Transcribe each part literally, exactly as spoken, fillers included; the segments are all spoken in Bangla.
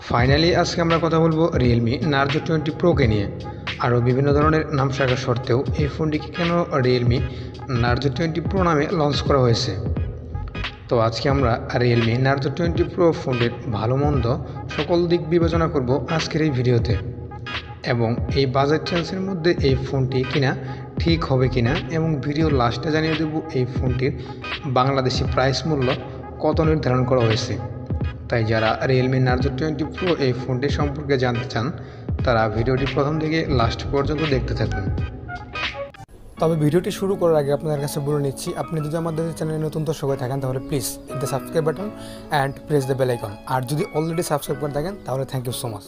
ফাইনালি আজকে আমরা কথা বলবো রিয়েলমি নার্জো টোয়েন্টি প্রোকে নিয়ে। আরও বিভিন্ন ধরনের নাম থাকা সত্ত্বেও এই ফোনটিকে কেন রিয়েলমি নার্জো টোয়েন্টি প্রো নামে লঞ্চ করা হয়েছে। তো আজকে আমরা রিয়েলমি নার্জো টোয়েন্টি প্রো ফোনটির ভালো মন্দ সকল দিক বিবেচনা করব আজকের এই ভিডিওতে, এবং এই বাজেট রেঞ্জের মধ্যে এই ফোনটি কিনা ঠিক হবে কিনা, এবং ভিডিও লাস্টে জানিয়ে দেব এই ফোনটির বাংলাদেশি প্রাইস মূল্য কত নির্ধারণ করা হয়েছে। তাই যারা রিয়েলমি নার্জো টোয়েন্টি প্রো এই ফোনটি সম্পর্কে জানতে চান তারা ভিডিওটি প্রথম থেকে লাস্ট পর্যন্ত দেখতে থাকুন। তবে ভিডিওটি শুরু করার আগে আপনাদের কাছে বলে নিচ্ছি, আপনি যদি আমাদের চ্যানেলে নতুন দর্শক হয়ে থাকেন তাহলে please hit the subscribe button and press the bell icon, আর যদি অলরেডি সাবস্ক্রাইব করে থাকেন তাহলে থ্যাংক ইউ সো মাচ।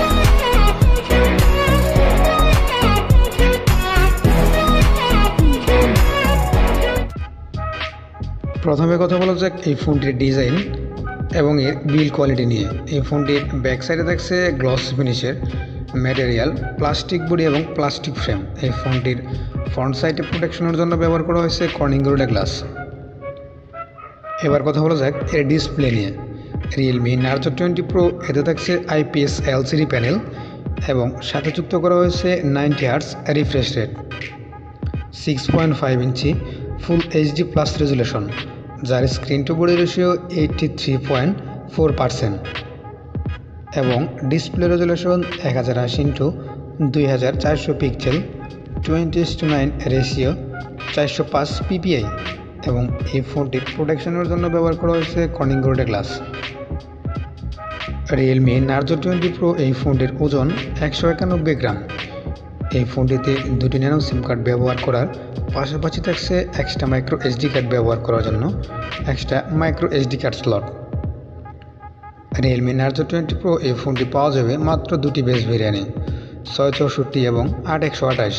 প্রথমে কথা বলা যাক এই ফোনটির ডিজাইন এবং এর বিল্ড কোয়ালিটি নিয়ে। এই ফোনটির ব্যাক সাইডে থাকছে গ্লস ফিনিশের ম্যাটেরিয়াল, প্লাস্টিক বডি এবং প্লাস্টিক ফ্রেম। এই ফোনটির ফ্রন্ট সাইডে প্রোটেকশনের জন্য ব্যবহার করা হয়েছে কর্নিং গোরিলা গ্লাস। এবার কথা বলা যাক এর ডিসপ্লে নিয়ে। রিয়েলমি নার্জো টোয়েন্টি প্রো এতে থাকছে আইপিএস এলসিডি প্যানেল এবং সাথে যুক্ত করা হয়েছে ninety hertz refresh rate, six point five inch full HD plus resolution, যার screen to body ratio eighty three point four percent এবং ডিসপ্লে রেজুলেশন এক হাজার আশি ইন্টু দুই হাজার চারশো pixel, twenty is to nine ratio, চারশো পাঁচ পিপিআই। এবং এই ফোনটির প্রোটেকশনের জন্য ব্যবহার করা হয়েছে Corning Gorilla glass. Realme Narzo twenty pro এই ফোনটির ওজন একশো একানব্বই গ্রাম। এই ফোনটিতে দুটি ন্যানো সিম কার্ড ব্যবহার করার পাশাপাশি থাকছে এক্সট্রা মাইক্রো এসডি কার্ড ব্যবহার করার জন্য extra micro SD card slot. Realme Narzo twenty pro এই ফোনটি পাওয়া যাবে মাত্র দুটি বেস ভেরিয়েন্টে, ছয় চৌষট্টি এবং আট একশো আঠাশ।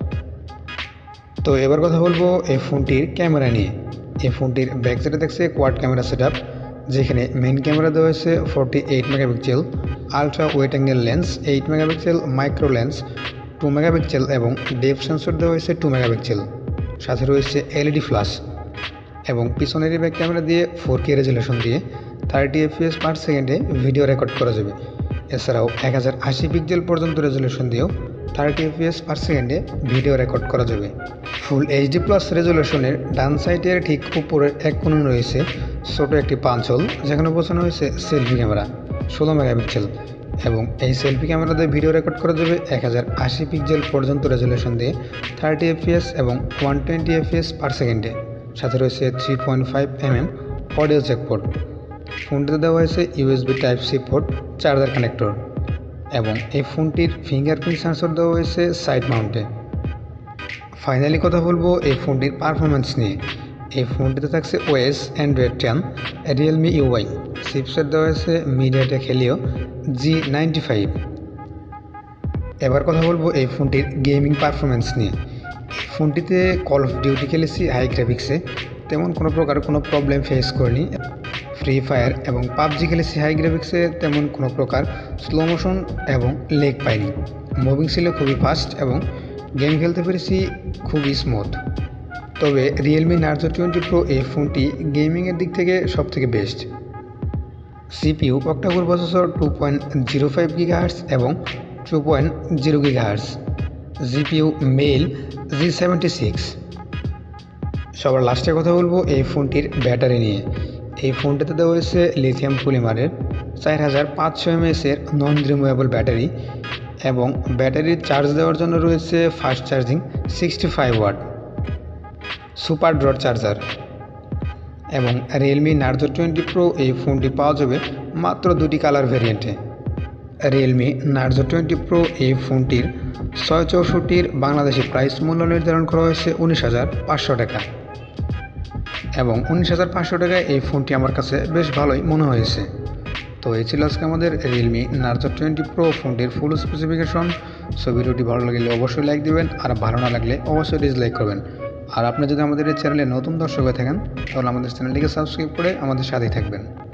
তো এবার কথা বলবো এই ফোনটির ক্যামেরা নিয়ে। এই ফোনটির ব্যাক সাইডে থাকছে কোয়াড ক্যামেরা সেট আপ, যেখানে মেইন ক্যামেরা দেওয়া হয়েছে forty eight megapixel, ultra wide angle lens eight megapixel, micro lens two megapixel এবং ডেপথ সেন্সর দেওয়া হয়েছে টু মেগাপিক্সেল। সাথে রয়েছে এলইডি ফ্ল্যাশ এবং পিছনের ব্যাক ক্যামেরা দিয়ে ফোর কে রেজুলেশন দিয়ে থার্টি এফপিএস পার সেকেন্ডে ভিডিও রেকর্ড করা যাবে। এছাড়াও এক হাজার আশি পিক্সেল পর্যন্ত রেজুলেশন দিয়েও থার্টি এফপিএস পার সেকেন্ডে ভিডিও রেকর্ড করা যাবে। ফুল এইচডি প্লাস রেজুলেশনের ডান সাইডের ঠিক উপরের এক কোণে রয়েছে ছোটো একটি পাঁচ হোল, যেখানে বোঝানো হয়েছে সেলফি ক্যামেরা ষোলো মেগাপিক্সেল, এবং এই সেলফি ক্যামেরা দিয়ে ভিডিও রেকর্ড করা যাবে এক হাজার আশি পিক্সেল পর্যন্ত রেজুলেশন দিয়ে থার্টি এফপিএস এবং ওয়ান টোয়েন্টি এফপিএস পার সেকেন্ডে। সাথে রয়েছে three point five mm audio jack port. ফোনটিতে দেওয়া হয়েছে USB type C port, charger connector, এবং এই ফোনটির ফিঙ্গারপ্রিন্ট সেন্সর দেওয়া হয়েছে সাইড মাউন্টে। ফাইনালি কথা বলবো এই ফোনটির পারফরমেন্স নিয়ে। এই ফোনটিতে থাকছে OS Android ten, Realme UI, chipset দেওয়া হয়েছে MediaTek Helio G ninety five. এবার কথা বলবো এই ফোনটির গেমিং পারফরমেন্স নিয়ে। এই ফোনটিতে কল অফ ডিউটি খেলেছি হাই গ্রাফিক্সে, তেমন কোনো প্রকার কোনো প্রবলেম ফেস করিনি। ফ্রি ফায়ার এবং পাবজি খেলেছি হাই গ্রাফিক্সে, তেমন কোনো প্রকার স্লো মোশন এবং লেগ পাইনি। মুভিং ছিল খুবই ফাস্ট এবং গেম খেলতে পেরেছি খুবই স্মুথ। তবে রিয়েলমি নার্জো টোয়েন্টি প্রো এই ফোনটি গেমিংয়ের দিক থেকে সবথেকে best. CPU octa core processor two point zero five gigahertz এবং two point zero gigahertz, GPU Mali G seventy six. সবার লাস্টে কথা বলবো এই ফোনটির ব্যাটারি নিয়ে। এই ফোনটিতে দেওয়া হয়েছে লিথিয়াম পলিমারের চার হাজার পাঁচশো এমএএসের নন রিমুভেবল ব্যাটারি, এবং ব্যাটারির চার্জ দেওয়ার জন্য রয়েছে fast charging sixty five watt super dart charger. এবং রিয়েলমি নার্জো টোয়েন্টি প্রো এই ফোনটি পাওয়া যাবে মাত্র দুটি কালার ভেরিয়েন্টে। রিয়েলমি নার্জো টোয়েন্টি প্রো এই ফোনটির ছয় চৌষট্টির বাংলাদেশি প্রাইস মূল্য নির্ধারণ করা হয়েছে উনিশ হাজার পাঁচশো টাকা, এবং উনিশ হাজার পাঁচশো টাকায় এই ফোনটি আমার কাছে বেশ ভালোই মনে হয়েছে। তো এই ছিল আজকে আমাদের রিয়েলমি নার্জো টোয়েন্টি প্রো ফোনটির ফুল স্পেসিফিকেশন। সো ভিডিওটি ভালো লাগলে অবশ্যই লাইক দেবেন, আর ভালো না লাগলে অবশ্যই ডিসলাইক করবেন। আর আপনি যদি আমাদের এই চ্যানেলে নতুন দর্শক হয়ে থাকেন তাহলে আমাদের চ্যানেলটিকে সাবস্ক্রাইব করে আমাদের সাথেই থাকবেন।